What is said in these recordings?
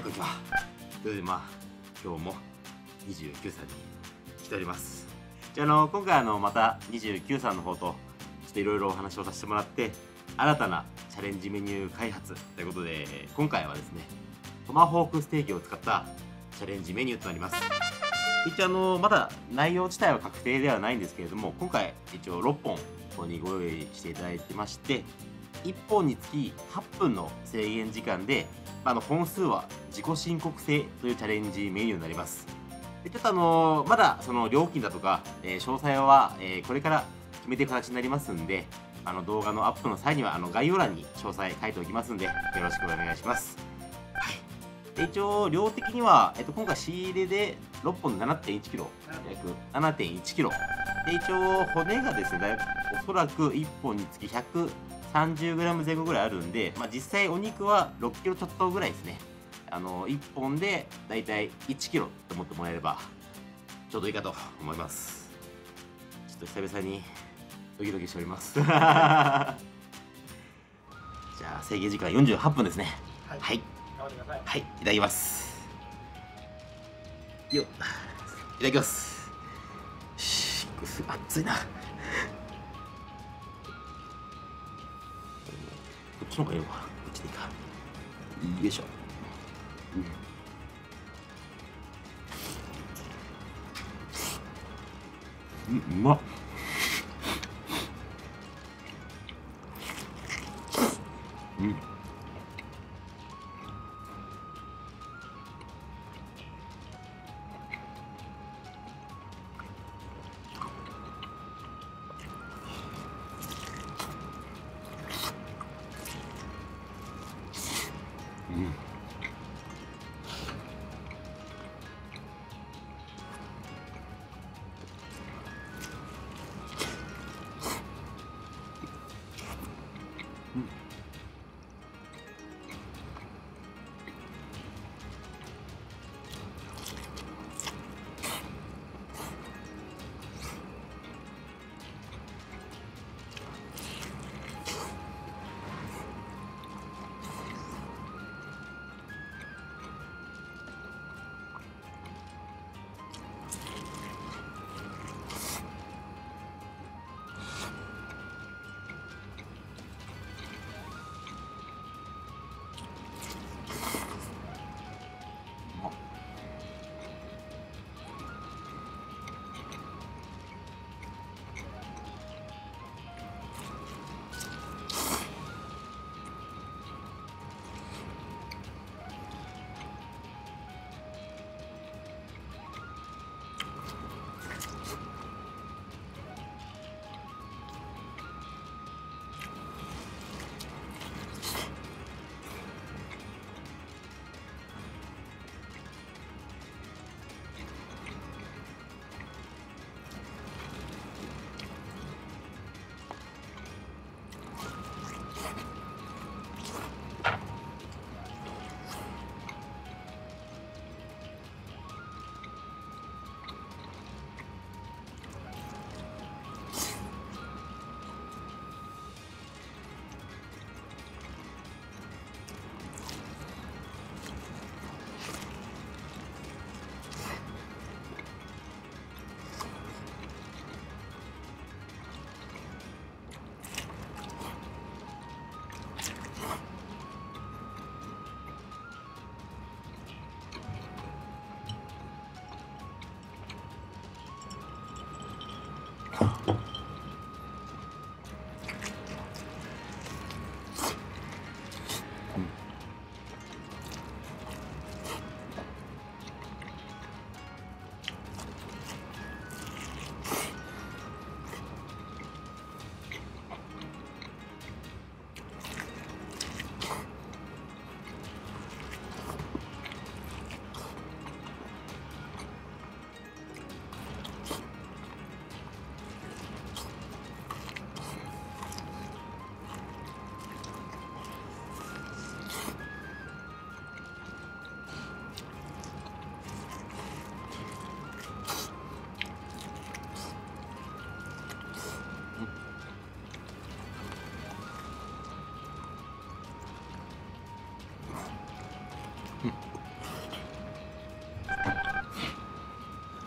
こんにちは。ということで今日も29さんに来ております。じゃあ今回また29さんの方とちょっといろいろお話をさせてもらって、新たなチャレンジメニュー開発ということで、今回はですねトマホークステーキを使ったチャレンジメニューとなります。一応まだ内容自体は確定ではないんですけれども、今回一応6本ここにご用意していただいてまして、1本につき8分の制限時間で、本数は自己申告制というチャレンジメニューになります。でちょっとまだその料金だとか、詳細は、これから決めていく形になりますんで、動画のアップの際には概要欄に詳細書いておきますんで、よろしくお願いします。はい、で一応量的には、今回仕入れで6本 7.1 キロ、約 7.1 キロで、一応骨がですねおそらく1本につき130グラム前後ぐらいあるんで、実際お肉は6キロちょっとぐらいですね。1本でだいたい1キロと思ってもらえればちょうどいいかと思います。ちょっと久々にドキドキしておりますじゃあ制限時間48分ですね。はい、はい、 頑張ってください。 はい、いただきます。よっ、いただきます。熱いなこっちの方がいいのかな、こっちでいいか。よいしょ。うまっ。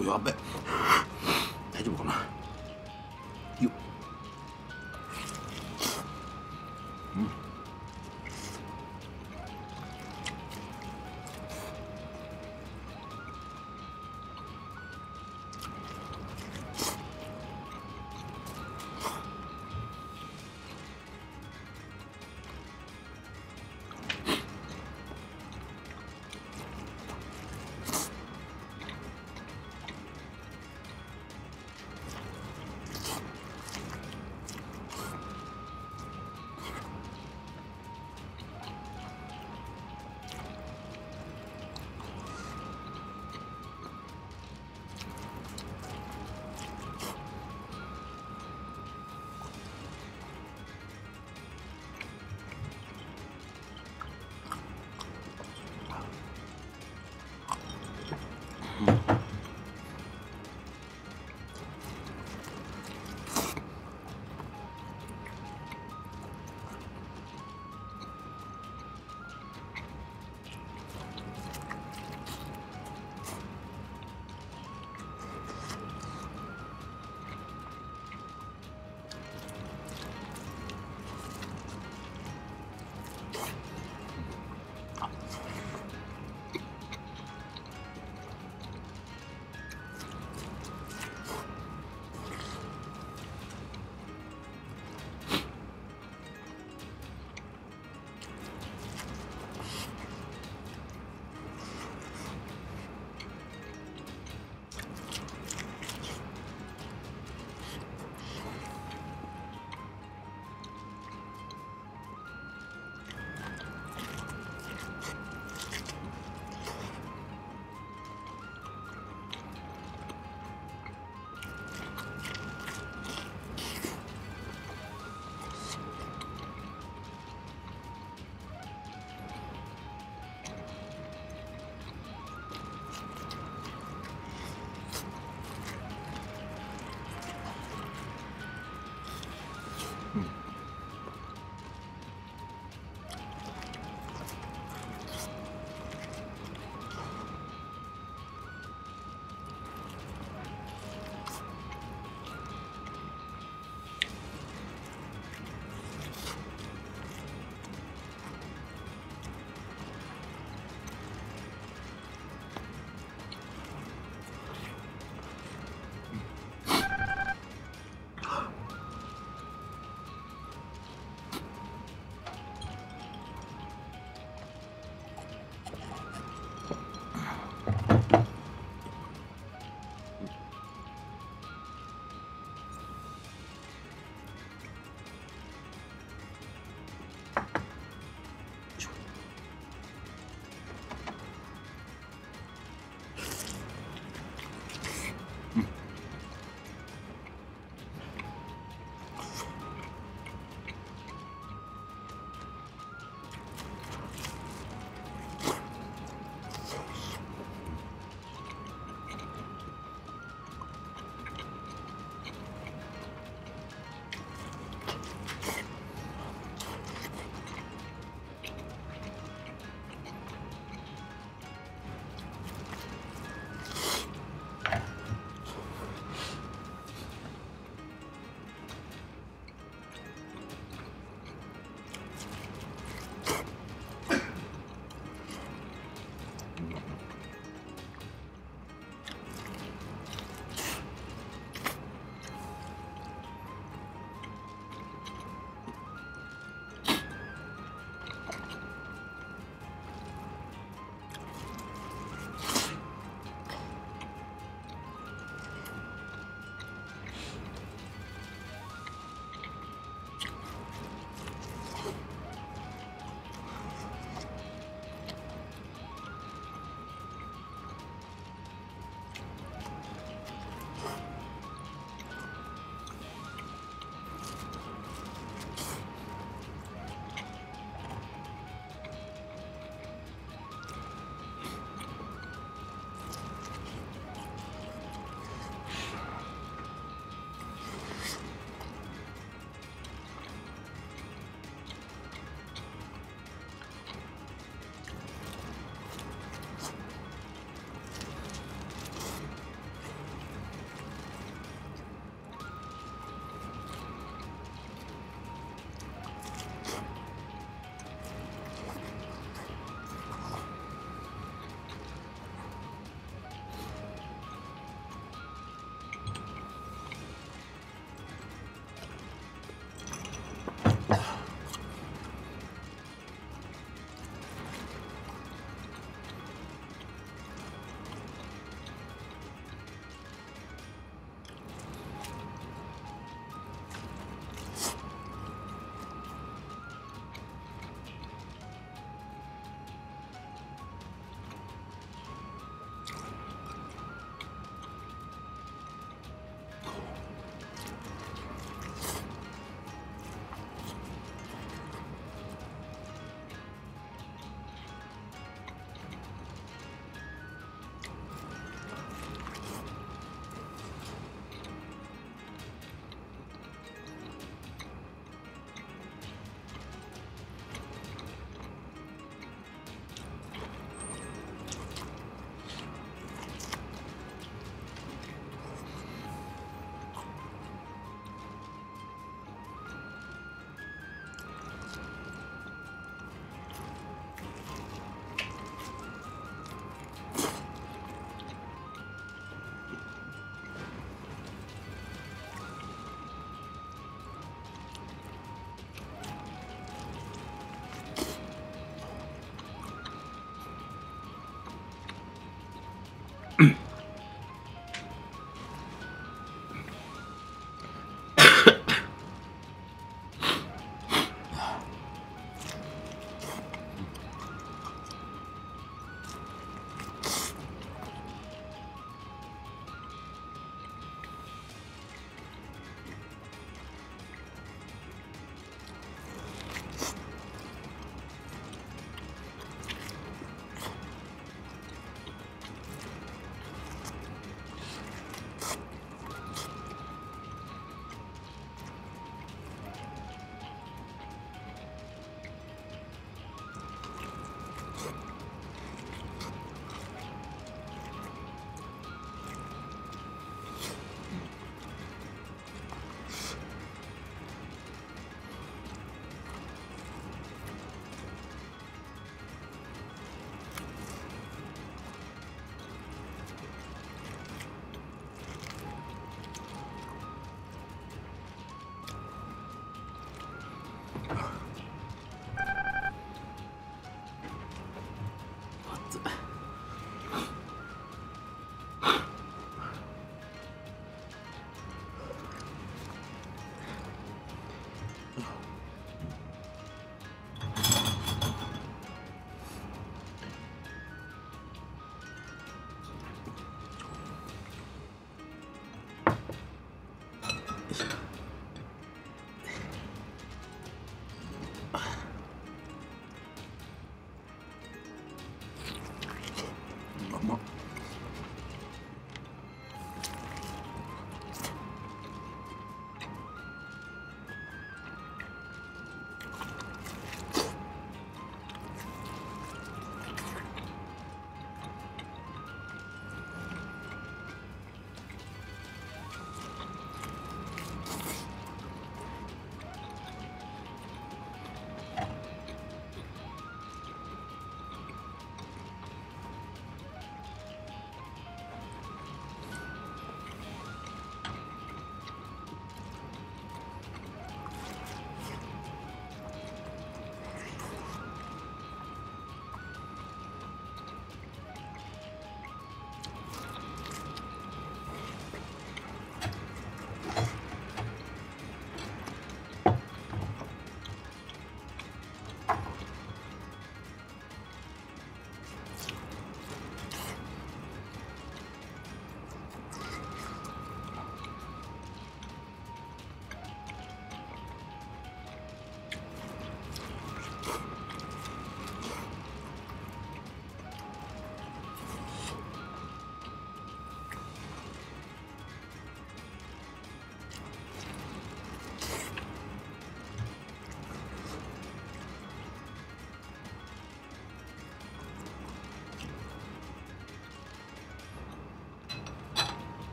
お、やべ、大丈夫かな。よっ、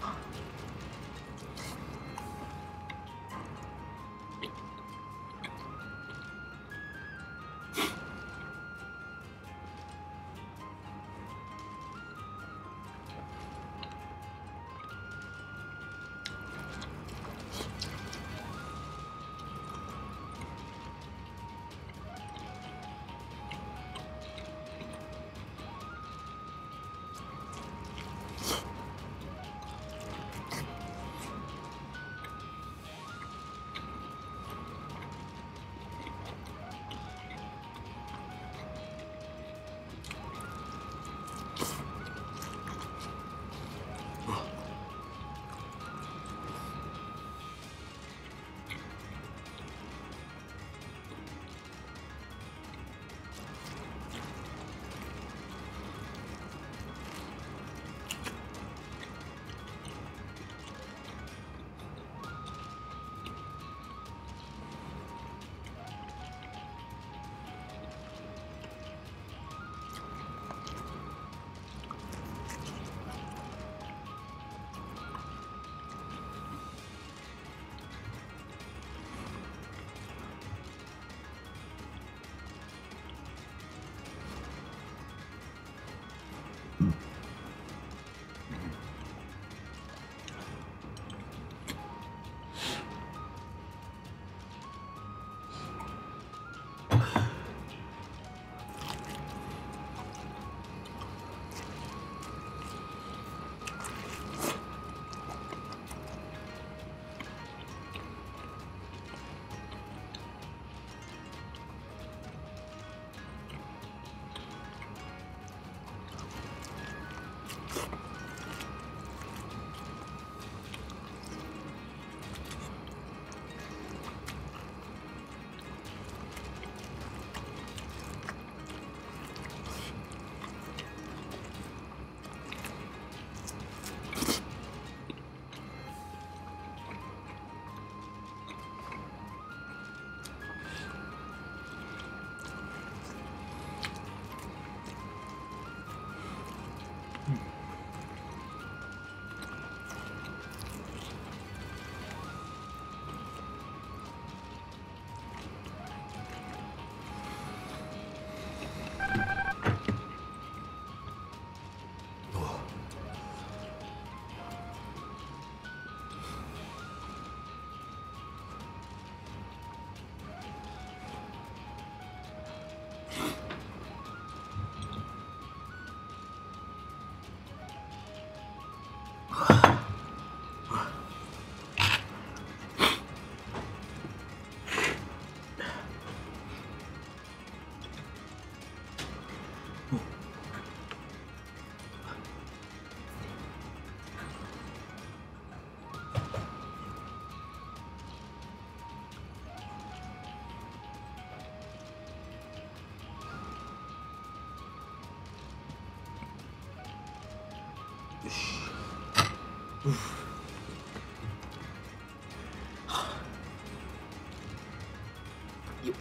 よっ。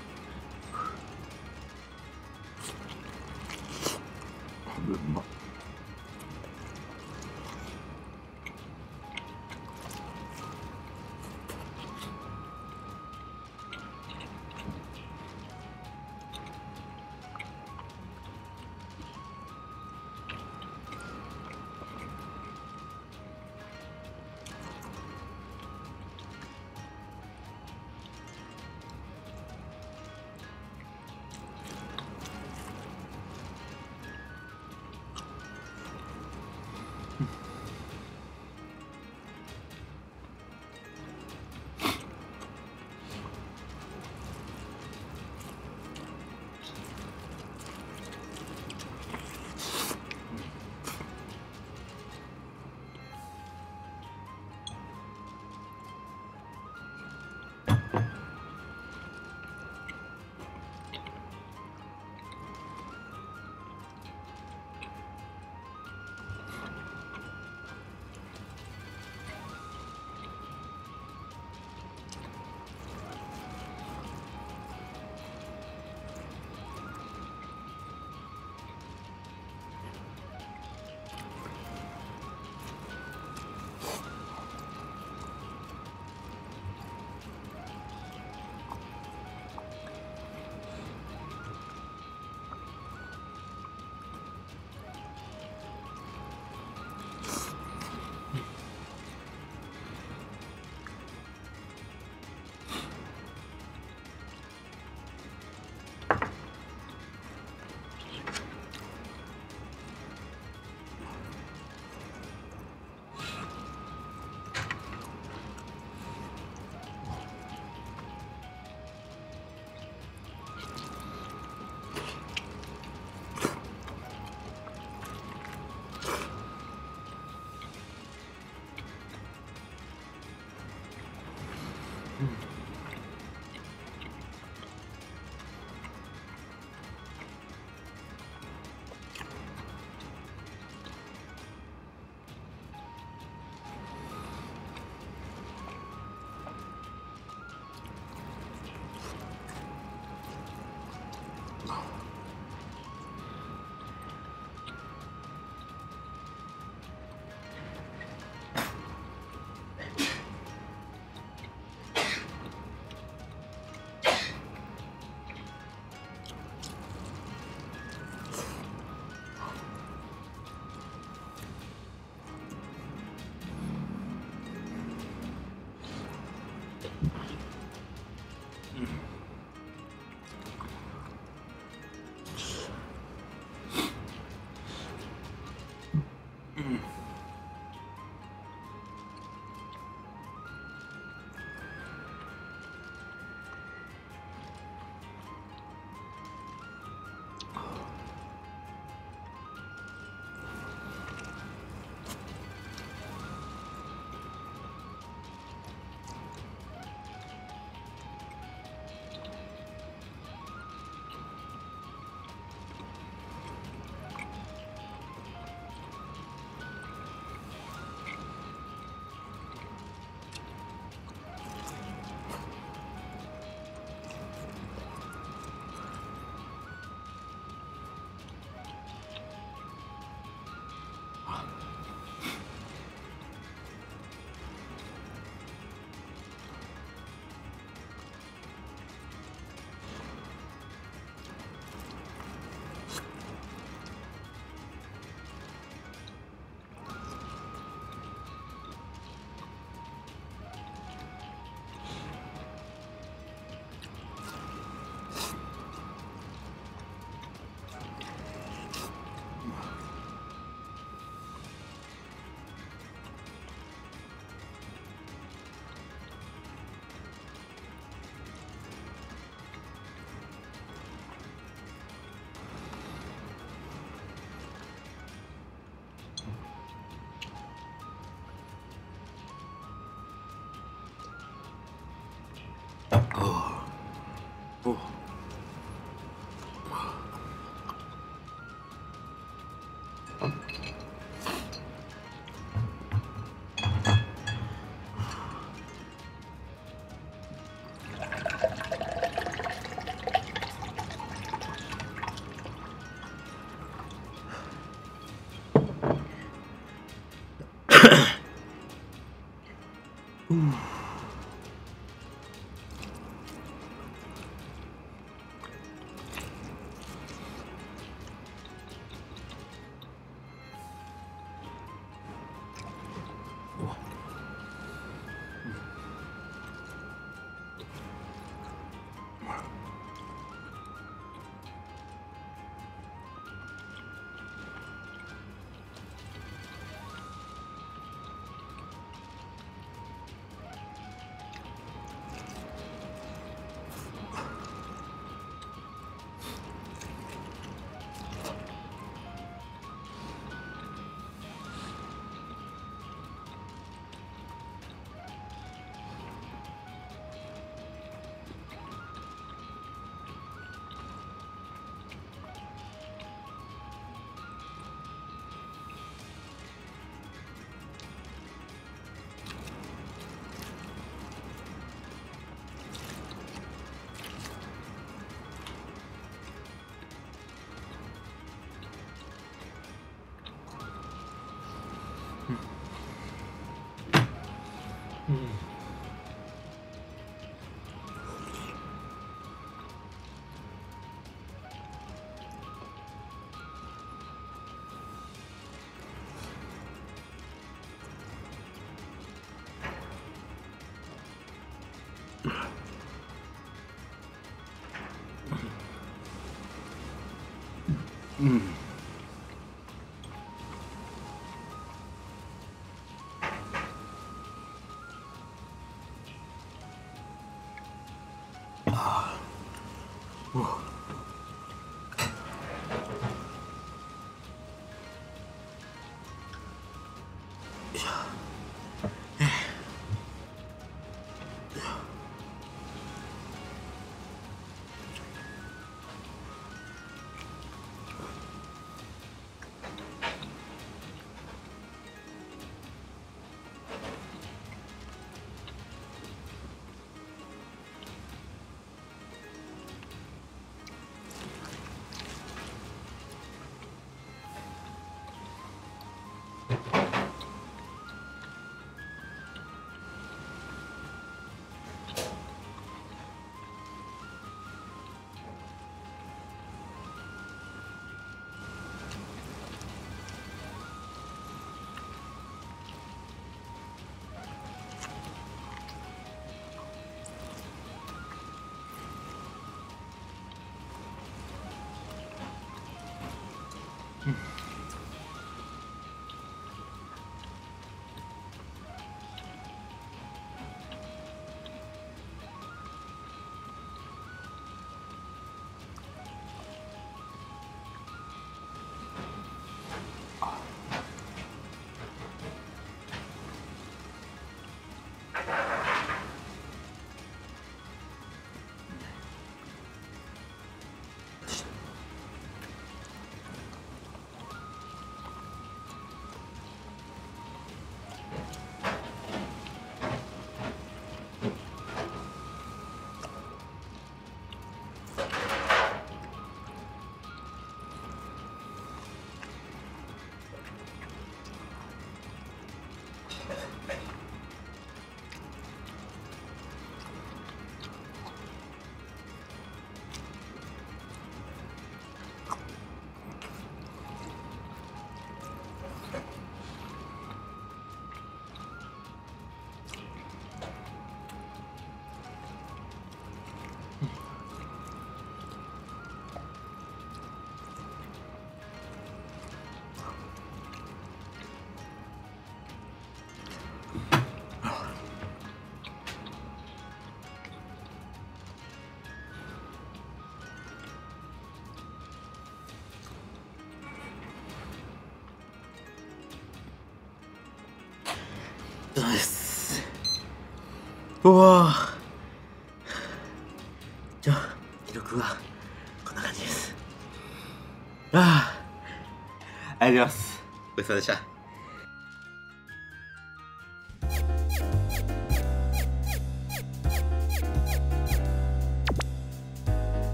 うまっ。 そうです。うわ記録はこんな感じです。ありがとうございます。ごちそうさまでした。